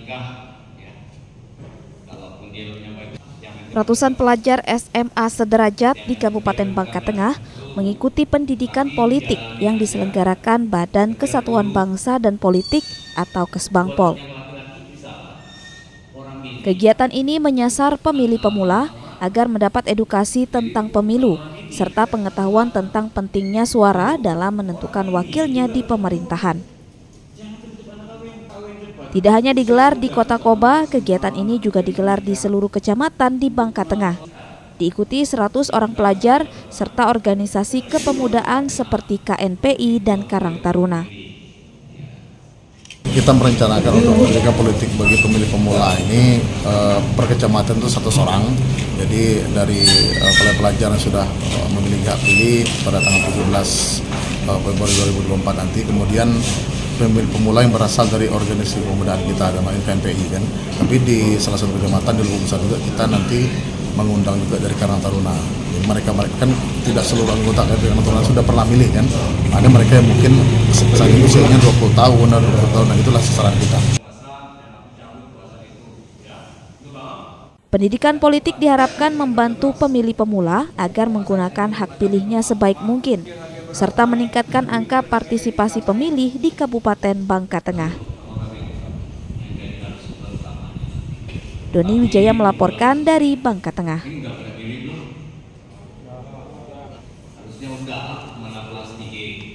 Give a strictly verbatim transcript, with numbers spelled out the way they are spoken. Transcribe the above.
Ratusan pelajar S M A sederajat di Kabupaten Bangka Tengah mengikuti pendidikan politik yang diselenggarakan Badan Kesatuan Bangsa dan Politik atau Kesbangpol. Kegiatan ini menyasar pemilih pemula agar mendapat edukasi tentang pemilu serta pengetahuan tentang pentingnya suara dalam menentukan wakilnya di pemerintahan. Tidak hanya digelar di Kota Koba, kegiatan ini juga digelar di seluruh kecamatan di Bangka Tengah. Diikuti seratus orang pelajar serta organisasi kepemudaan seperti K N P I dan Karang Taruna. Kita merencanakan untuk pendidikan politik bagi pemilih pemula ini eh, per kecamatan itu satu orang. Jadi dari eh, pelajar yang sudah eh, memiliki hak pilih pada tanggal tujuh belas Februari dua ribu dua puluh empat nanti, kemudian pemilih pemula yang berasal dari organisasi pemudaan kita, namanya K N P I kan. Tapi di salah satu kecamatan di Luhuk Besar juga kita nanti mengundang juga dari Karang Taruna. Jadi mereka mereka kan tidak seluruh anggota K N P I Karang Taruna sudah pernah milih kan. Ada mereka yang mungkin saat ini usianya dua puluh tahun atau dua puluh tahun, nah itulah sasaran kita. Pendidikan politik diharapkan membantu pemilih pemula agar menggunakan hak pilihnya sebaik mungkin, serta meningkatkan angka partisipasi pemilih di Kabupaten Bangka Tengah. Doni Wijaya melaporkan dari Bangka Tengah.